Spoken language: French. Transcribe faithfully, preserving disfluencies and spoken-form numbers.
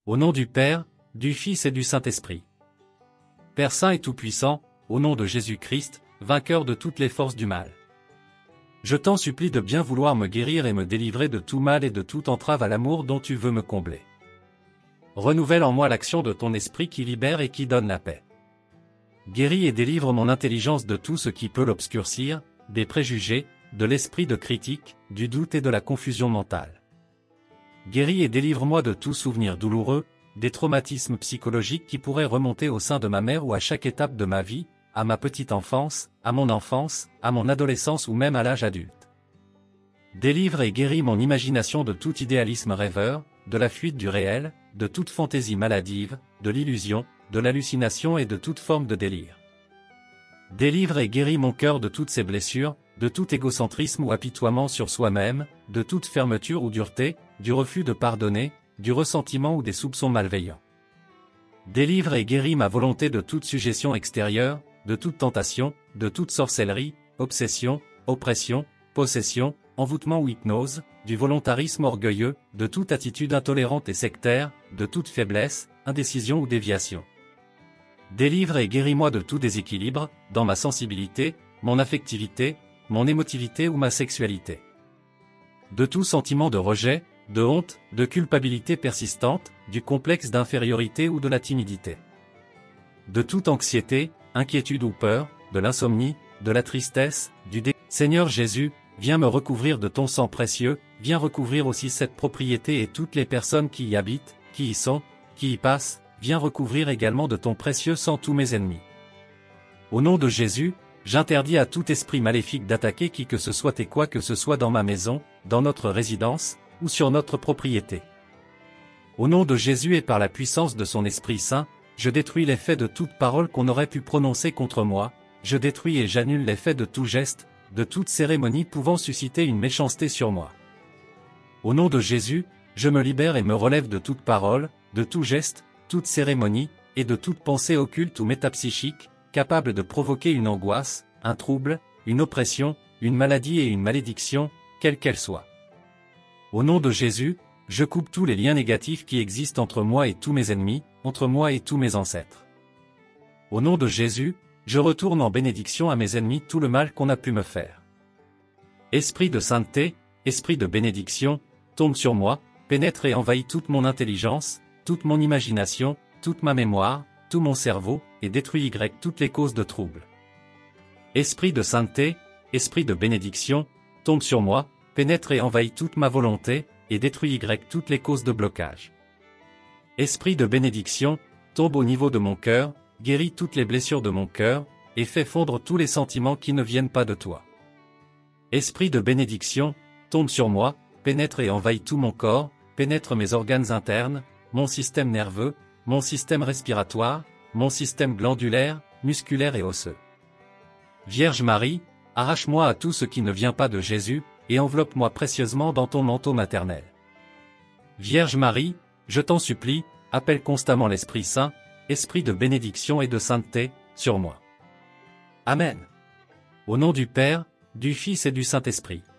Au nom du Père, du Fils et du Saint-Esprit. Père Saint et Tout-Puissant, au nom de Jésus-Christ, vainqueur de toutes les forces du mal. Je t'en supplie de bien vouloir me guérir et me délivrer de tout mal et de toute entrave à l'amour dont tu veux me combler. Renouvelle en moi l'action de ton esprit qui libère et qui donne la paix. Guéris et délivre mon intelligence de tout ce qui peut l'obscurcir, des préjugés, de l'esprit de critique, du doute et de la confusion mentale. Guéris et délivre-moi de tout souvenir douloureux, des traumatismes psychologiques qui pourraient remonter au sein de ma mère ou à chaque étape de ma vie, à ma petite enfance, à mon enfance, à mon adolescence ou même à l'âge adulte. Délivre et guéris mon imagination de tout idéalisme rêveur, de la fuite du réel, de toute fantaisie maladive, de l'illusion, de l'hallucination et de toute forme de délire. Délivre et guéris mon cœur de toutes ces blessures, de tout égocentrisme ou apitoiement sur soi-même, de toute fermeture ou dureté, du refus de pardonner, du ressentiment ou des soupçons malveillants. Délivre et guéris ma volonté de toute suggestion extérieure, de toute tentation, de toute sorcellerie, obsession, oppression, possession, envoûtement ou hypnose, du volontarisme orgueilleux, de toute attitude intolérante et sectaire, de toute faiblesse, indécision ou déviation. Délivre et guéris-moi de tout déséquilibre, dans ma sensibilité, mon affectivité, mon émotivité ou ma sexualité. De tout sentiment de rejet, de honte, de culpabilité persistante, du complexe d'infériorité ou de la timidité. De toute anxiété, inquiétude ou peur, de l'insomnie, de la tristesse, du dé... Seigneur Jésus, viens me recouvrir de ton sang précieux, viens recouvrir aussi cette propriété et toutes les personnes qui y habitent, qui y sont, qui y passent, viens recouvrir également de ton précieux sang tous mes ennemis. Au nom de Jésus, j'interdis à tout esprit maléfique d'attaquer qui que ce soit et quoi que ce soit dans ma maison, dans notre résidence, ou sur notre propriété. Au nom de Jésus et par la puissance de son Esprit Saint, je détruis l'effet de toute parole qu'on aurait pu prononcer contre moi, je détruis et j'annule l'effet de tout geste, de toute cérémonie pouvant susciter une méchanceté sur moi. Au nom de Jésus, je me libère et me relève de toute parole, de tout geste, toute cérémonie, et de toute pensée occulte ou métapsychique, capable de provoquer une angoisse, un trouble, une oppression, une maladie et une malédiction, quelle qu'elle soit. Au nom de Jésus, je coupe tous les liens négatifs qui existent entre moi et tous mes ennemis, entre moi et tous mes ancêtres. Au nom de Jésus, je retourne en bénédiction à mes ennemis tout le mal qu'on a pu me faire. Esprit de sainteté, esprit de bénédiction, tombe sur moi, pénètre et envahit toute mon intelligence, toute mon imagination, toute ma mémoire, tout mon cerveau, et détruit y toutes les causes de troubles. Esprit de sainteté, esprit de bénédiction, tombe sur moi, pénètre et envahit toute ma volonté, et détruit y toutes les causes de blocage. Esprit de bénédiction, tombe au niveau de mon cœur, guérit toutes les blessures de mon cœur, et fait fondre tous les sentiments qui ne viennent pas de toi. Esprit de bénédiction, tombe sur moi, pénètre et envahit tout mon corps, pénètre mes organes internes, mon système nerveux, mon système respiratoire, mon système glandulaire, musculaire et osseux. Vierge Marie, arrache-moi à tout ce qui ne vient pas de Jésus, et enveloppe-moi précieusement dans ton manteau maternel. Vierge Marie, je t'en supplie, appelle constamment l'Esprit Saint, Esprit de bénédiction et de sainteté, sur moi. Amen. Au nom du Père, du Fils et du Saint-Esprit.